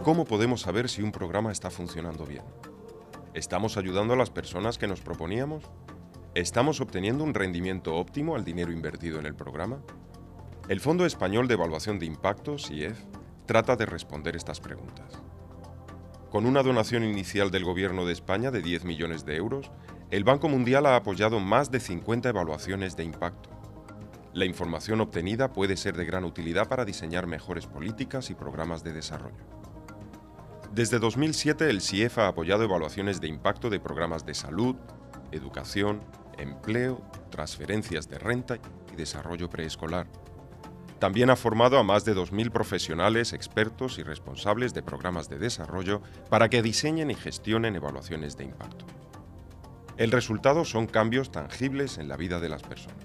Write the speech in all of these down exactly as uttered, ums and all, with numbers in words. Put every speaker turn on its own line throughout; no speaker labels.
¿Cómo podemos saber si un programa está funcionando bien? ¿Estamos ayudando a las personas que nos proponíamos? ¿Estamos obteniendo un rendimiento óptimo al dinero invertido en el programa? El Fondo Español de Evaluación de Impacto, S I E F, trata de responder estas preguntas. Con una donación inicial del Gobierno de España de diez millones de euros, el Banco Mundial ha apoyado más de cincuenta evaluaciones de impacto. La información obtenida puede ser de gran utilidad para diseñar mejores políticas y programas de desarrollo. Desde dos mil siete, el S I E F ha apoyado evaluaciones de impacto de programas de salud, educación, empleo, transferencias de renta y desarrollo preescolar. También ha formado a más de dos mil profesionales, expertos y responsables de programas de desarrollo para que diseñen y gestionen evaluaciones de impacto. El resultado son cambios tangibles en la vida de las personas.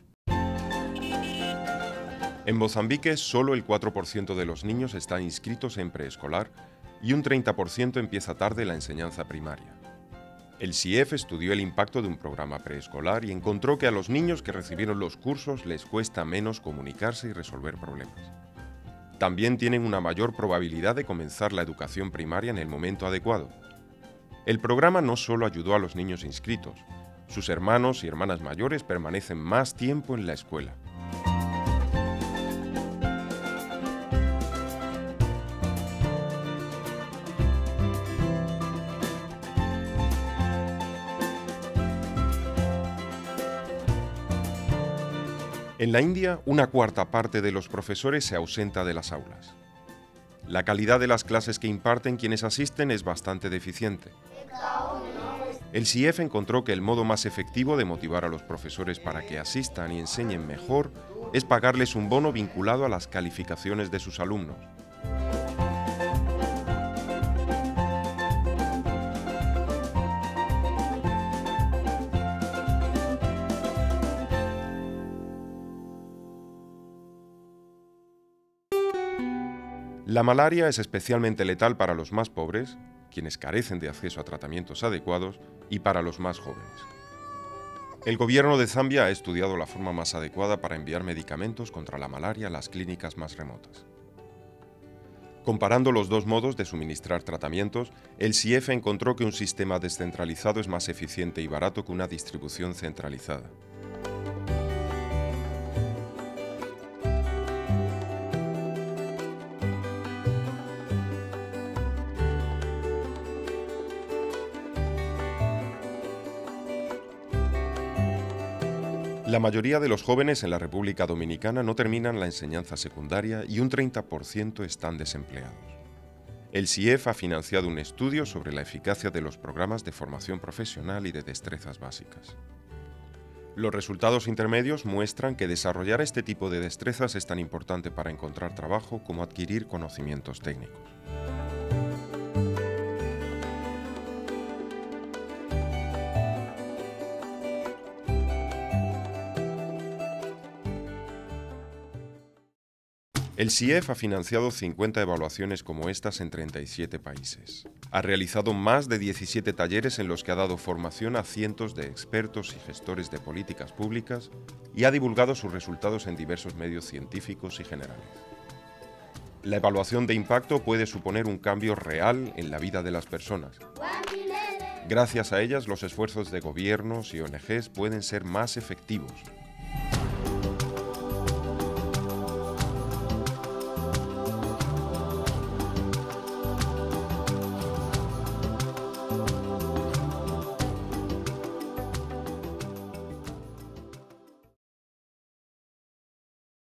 En Mozambique, solo el cuatro por ciento de los niños están inscritos en preescolar y un treinta por ciento empieza tarde la enseñanza primaria. El S I E F estudió el impacto de un programa preescolar y encontró que a los niños que recibieron los cursos les cuesta menos comunicarse y resolver problemas. También tienen una mayor probabilidad de comenzar la educación primaria en el momento adecuado. El programa no solo ayudó a los niños inscritos, sus hermanos y hermanas mayores permanecen más tiempo en la escuela. En la India, una cuarta parte de los profesores se ausenta de las aulas. La calidad de las clases que imparten quienes asisten es bastante deficiente. El S I E F encontró que el modo más efectivo de motivar a los profesores para que asistan y enseñen mejor es pagarles un bono vinculado a las calificaciones de sus alumnos. La malaria es especialmente letal para los más pobres, quienes carecen de acceso a tratamientos adecuados, y para los más jóvenes. El gobierno de Zambia ha estudiado la forma más adecuada para enviar medicamentos contra la malaria a las clínicas más remotas. Comparando los dos modos de suministrar tratamientos, el S I E F encontró que un sistema descentralizado es más eficiente y barato que una distribución centralizada. La mayoría de los jóvenes en la República Dominicana no terminan la enseñanza secundaria y un treinta por ciento están desempleados. El S I E F ha financiado un estudio sobre la eficacia de los programas de formación profesional y de destrezas básicas. Los resultados intermedios muestran que desarrollar este tipo de destrezas es tan importante para encontrar trabajo como adquirir conocimientos técnicos. El S I E F ha financiado cincuenta evaluaciones como estas en treinta y siete países. Ha realizado más de diecisiete talleres en los que ha dado formación a cientos de expertos y gestores de políticas públicas y ha divulgado sus resultados en diversos medios científicos y generales. La evaluación de impacto puede suponer un cambio real en la vida de las personas. Gracias a ellas, los esfuerzos de gobiernos y O N Ges pueden ser más efectivos.